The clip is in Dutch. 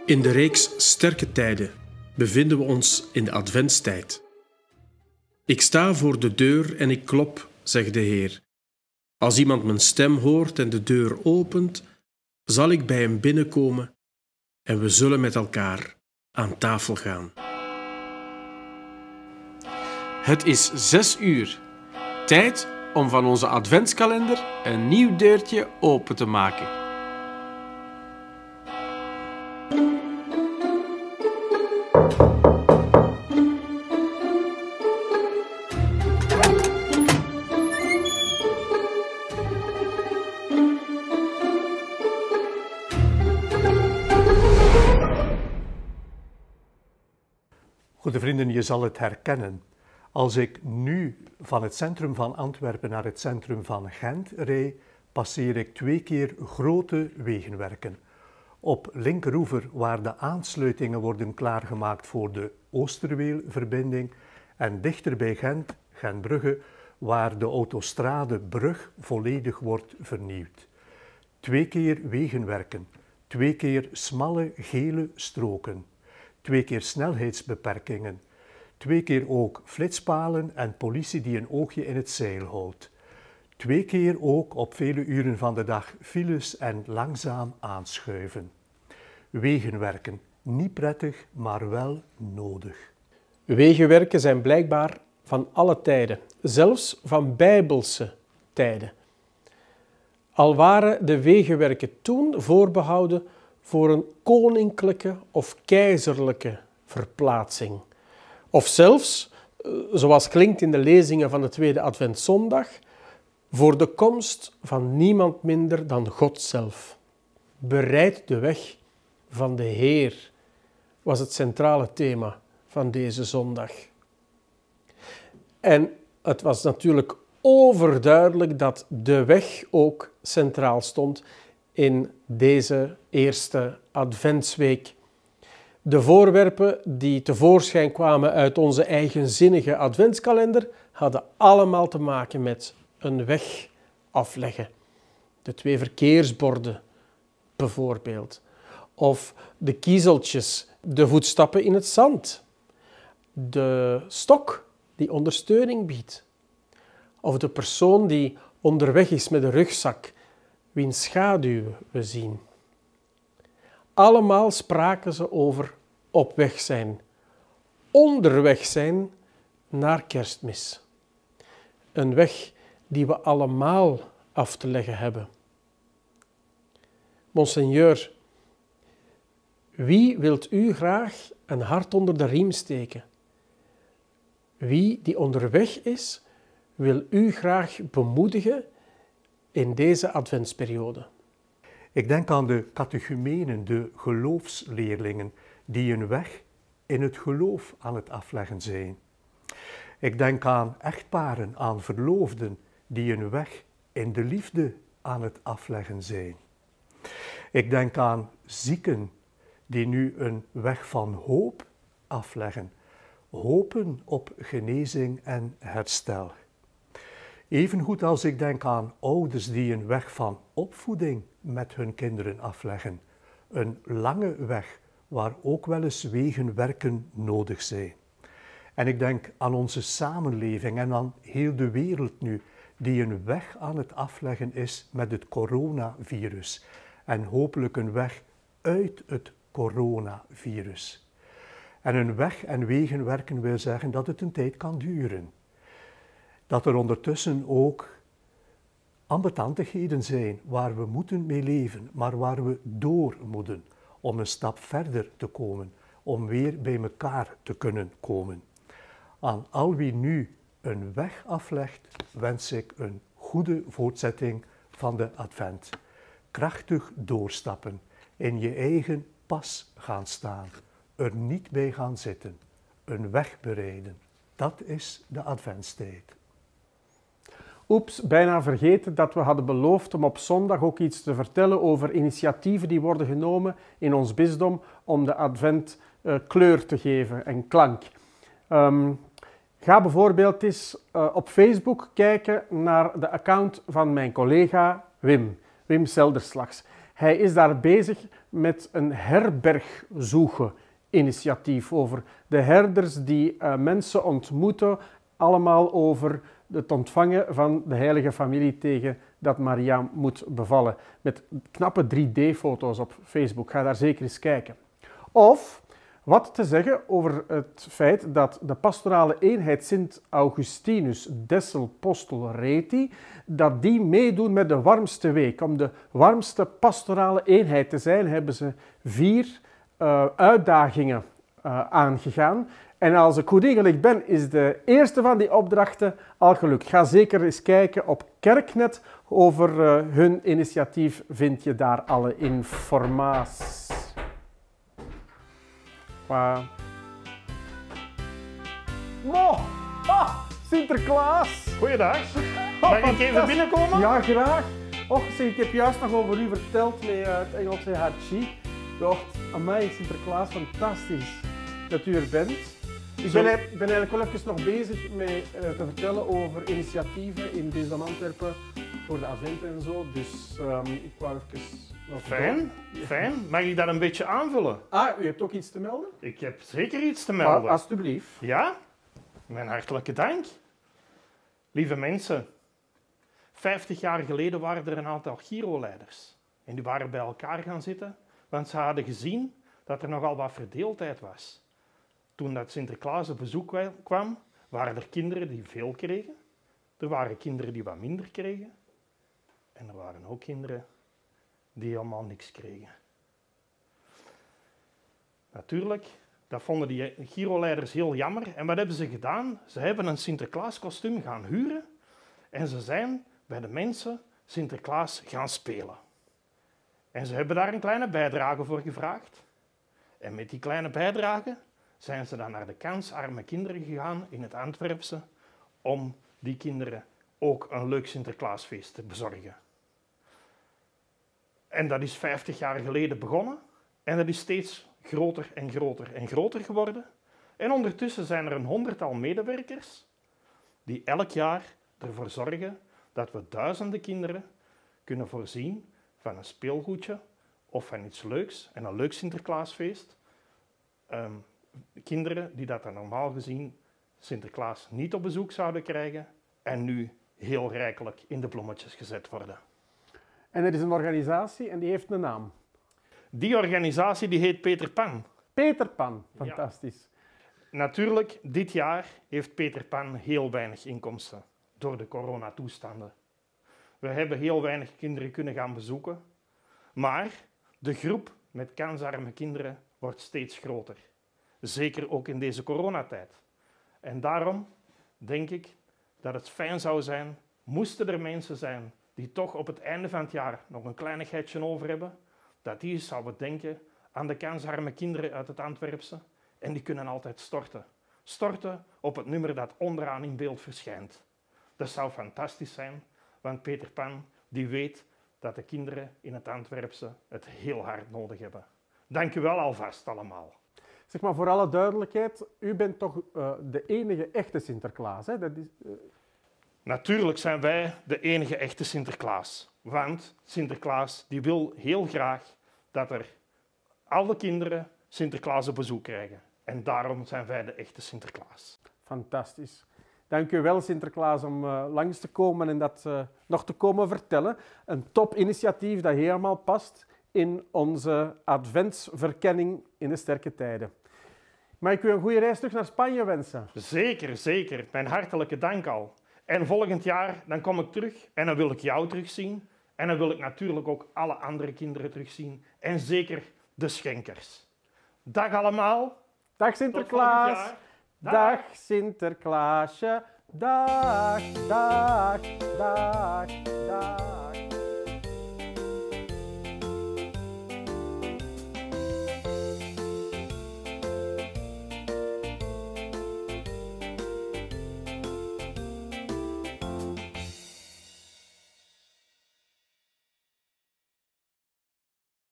In de reeks Sterke Tijden bevinden we ons in de adventstijd. Ik sta voor de deur en ik klop, zegt de Heer. Als iemand mijn stem hoort en de deur opent, zal ik bij hem binnenkomen en we zullen met elkaar aan tafel gaan. Het is 6 uur. Tijd om van onze adventskalender een nieuw deurtje open te maken. Goede vrienden, je zal het herkennen. Als ik nu van het centrum van Antwerpen naar het centrum van Gent rijd, passeer ik 2 keer grote wegenwerken. Op linkeroever, waar de aansluitingen worden klaargemaakt voor de Oosterweelverbinding, en dichter bij Gent, Gentbrugge, waar de autostradebrug volledig wordt vernieuwd. 2 keer wegenwerken, 2 keer smalle gele stroken. 2 keer snelheidsbeperkingen, 2 keer ook flitspalen en politie die een oogje in het zeil houdt. 2 keer ook op vele uren van de dag files en langzaam aanschuiven. Wegenwerken, niet prettig, maar wel nodig. Wegenwerken zijn blijkbaar van alle tijden, zelfs van bijbelse tijden. Al waren de wegenwerken toen voorbehouden voor een koninklijke of keizerlijke verplaatsing. Of zelfs, zoals klinkt in de lezingen van de tweede Adventszondag, voor de komst van niemand minder dan God zelf. Bereid de weg van de Heer, was het centrale thema van deze zondag. En het was natuurlijk overduidelijk dat de weg ook centraal stond in deze eerste adventsweek. De voorwerpen die tevoorschijn kwamen uit onze eigenzinnige adventskalender hadden allemaal te maken met een weg afleggen. De 2 verkeersborden bijvoorbeeld. Of de kiezeltjes, de voetstappen in het zand. De stok die ondersteuning biedt. Of de persoon die onderweg is met een rugzak, wiens schaduw we zien. Allemaal spraken ze over op weg zijn, onderweg zijn naar Kerstmis. Een weg die we allemaal af te leggen hebben. Monseigneur, wie wilt u graag een hart onder de riem steken? Wie die onderweg is, wil u graag bemoedigen in deze adventsperiode? Ik denk aan de catechumenen, de geloofsleerlingen, die een weg in het geloof aan het afleggen zijn. Ik denk aan echtparen, aan verloofden, die een weg in de liefde aan het afleggen zijn. Ik denk aan zieken, die nu een weg van hoop afleggen, hopen op genezing en herstel. Evengoed als ik denk aan ouders die een weg van opvoeding met hun kinderen afleggen. Een lange weg waar ook wel eens wegenwerken nodig zijn. En ik denk aan onze samenleving en aan heel de wereld nu, die een weg aan het afleggen is met het coronavirus. En hopelijk een weg uit het coronavirus. En een weg en wegenwerken wil zeggen dat het een tijd kan duren. Dat er ondertussen ook ambetantigheden zijn waar we moeten mee leven, maar waar we door moeten om een stap verder te komen, om weer bij elkaar te kunnen komen. Aan al wie nu een weg aflegt, wens ik een goede voortzetting van de Advent. Krachtig doorstappen, in je eigen pas gaan staan, er niet bij gaan zitten, een weg bereiden. Dat is de Adventstijd. Oeps, bijna vergeten dat we hadden beloofd om op zondag ook iets te vertellen over initiatieven die worden genomen in ons bisdom om de advent kleur te geven en klank. Ga bijvoorbeeld eens op Facebook kijken naar de account van mijn collega Wim Selderslags. Hij is daar bezig met een herbergzoeken-initiatief over de herders die mensen ontmoeten, allemaal over het ontvangen van de heilige familie tegen dat Maria moet bevallen. Met knappe 3D-foto's op Facebook. Ga daar zeker eens kijken. Of wat te zeggen over het feit dat de pastorale eenheid Sint Augustinus Dessel Postel Reti, dat die meedoen met de warmste week. Om de warmste pastorale eenheid te zijn, hebben ze 4 uitdagingen aangegaan. En als ik goed ingelicht ben, is de eerste van die opdrachten al gelukt. Ga zeker eens kijken op Kerknet. Over hun initiatief vind je daar alle informatie. Sinterklaas! Goeiedag. Mag ik even binnenkomen? Ja, graag. Och, zeg, ik heb juist nog over u verteld met het Engelse Hachi. Och, amai, Sinterklaas, fantastisch dat u er bent. Ik ben eigenlijk wel even nog bezig met te vertellen over initiatieven in Beesdam Antwerpen voor de Advent en zo. Dus ik wou even nog Fijn, fijn. Mag ik dat een beetje aanvullen? Ah, u hebt ook iets te melden? Ik heb zeker iets te melden. Alsjeblieft. Ja? Mijn hartelijke dank. Lieve mensen, 50 jaar geleden waren er een aantal Giro-leiders. En die waren bij elkaar gaan zitten, want ze hadden gezien dat er nogal wat verdeeldheid was. Toen dat Sinterklaas op bezoek kwam, waren er kinderen die veel kregen. Er waren kinderen die wat minder kregen. En er waren ook kinderen die helemaal niks kregen. Natuurlijk, dat vonden die Giro-leiders heel jammer. En wat hebben ze gedaan? Ze hebben een Sinterklaas-kostuum gaan huren. En ze zijn bij de mensen Sinterklaas gaan spelen. En ze hebben daar een kleine bijdrage voor gevraagd. En met die kleine bijdrage zijn ze dan naar de kansarme kinderen gegaan in het Antwerpse om die kinderen ook een leuk Sinterklaasfeest te bezorgen. En dat is 50 jaar geleden begonnen en dat is steeds groter en groter en groter geworden. En ondertussen zijn er een 100-tal medewerkers die elk jaar ervoor zorgen dat we duizenden kinderen kunnen voorzien van een speelgoedje of van iets leuks en een leuk Sinterklaasfeest. Kinderen die dat dan normaal gezien Sinterklaas niet op bezoek zouden krijgen en nu heel rijkelijk in de bloemetjes gezet worden. En er is een organisatie en die heeft een naam. Die organisatie die heet Peter Pan. Peter Pan, fantastisch. Ja. Natuurlijk, dit jaar heeft Peter Pan heel weinig inkomsten door de coronatoestanden. We hebben heel weinig kinderen kunnen gaan bezoeken, maar de groep met kansarme kinderen wordt steeds groter. Zeker ook in deze coronatijd. En daarom denk ik dat het fijn zou zijn, moesten er mensen zijn die toch op het einde van het jaar nog een kleinigheidje over hebben, dat die zouden denken aan de kansarme kinderen uit het Antwerpse en die kunnen altijd storten. Storten op het nummer dat onderaan in beeld verschijnt. Dat zou fantastisch zijn, want Peter Pan die weet dat de kinderen in het Antwerpse het heel hard nodig hebben. Dank u wel alvast allemaal. Zeg maar voor alle duidelijkheid, u bent toch de enige echte Sinterklaas, hè? Dat is, Natuurlijk zijn wij de enige echte Sinterklaas. Want Sinterklaas die wil heel graag dat er alle kinderen Sinterklaas op bezoek krijgen. En daarom zijn wij de echte Sinterklaas. Fantastisch. Dank u wel, Sinterklaas, om langs te komen en dat nog te komen vertellen. Een topinitiatief dat helemaal past in onze adventsverkenning in de sterke tijden. Mag ik u een goede reis terug naar Spanje wensen? Zeker, zeker. Mijn hartelijke dank al. En volgend jaar dan kom ik terug en dan wil ik jou terugzien. En dan wil ik natuurlijk ook alle andere kinderen terugzien. En zeker de schenkers. Dag allemaal. Dag Sinterklaas. Dag Sinterklaasje. Dag, dag, dag, dag.